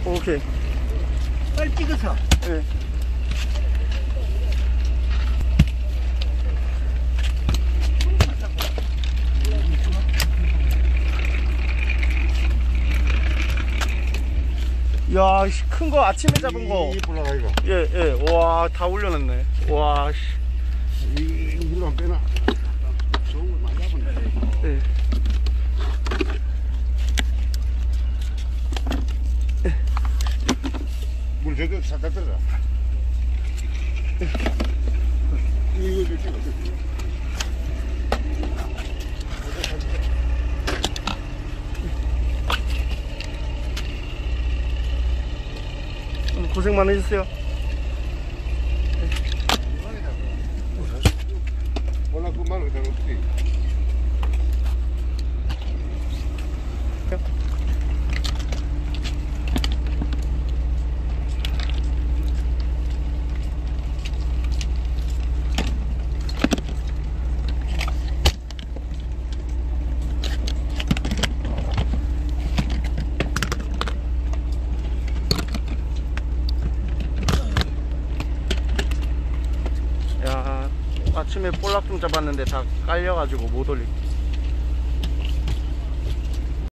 오케이. 빨리 찍어서. 네. 야, 큰 거 아침에 잡은 거. 이 불러가 이거. 예, 예. 와, 다 올려놨네. 와, 씨. 이 물만 빼놔. 좋은 거 많이 잡았네. 예. 물 저도 살짝 들어라. 이거 좀 찍어. 고생 많으셨어요. 원래 그만 그대로 없지. 야, 아침에 볼락 좀 잡았는데 다 깔려가지고 못 올리고.